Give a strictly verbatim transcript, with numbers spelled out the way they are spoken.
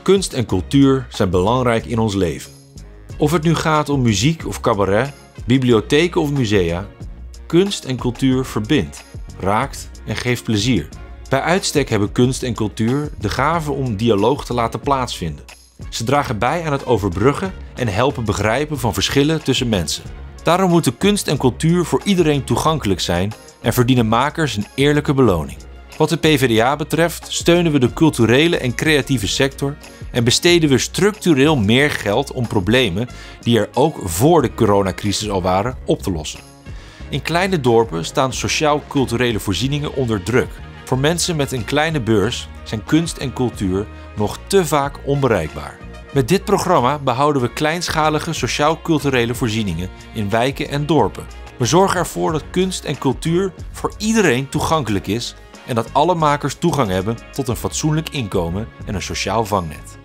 Kunst en cultuur zijn belangrijk in ons leven. Of het nu gaat om muziek of cabaret, bibliotheken of musea, kunst en cultuur verbindt, raakt en geeft plezier. Bij uitstek hebben kunst en cultuur de gave om dialoog te laten plaatsvinden. Ze dragen bij aan het overbruggen en helpen begrijpen van verschillen tussen mensen. Daarom moeten kunst en cultuur voor iedereen toegankelijk zijn en verdienen makers een eerlijke beloning. Wat de P v d A betreft steunen we de culturele en creatieve sector en besteden we structureel meer geld om problemen die er ook voor de coronacrisis al waren op te lossen. In kleine dorpen staan sociaal-culturele voorzieningen onder druk. Voor mensen met een kleine beurs zijn kunst en cultuur nog te vaak onbereikbaar. Met dit programma behouden we kleinschalige sociaal-culturele voorzieningen in wijken en dorpen. We zorgen ervoor dat kunst en cultuur voor iedereen toegankelijk is en dat alle makers toegang hebben tot een fatsoenlijk inkomen en een sociaal vangnet.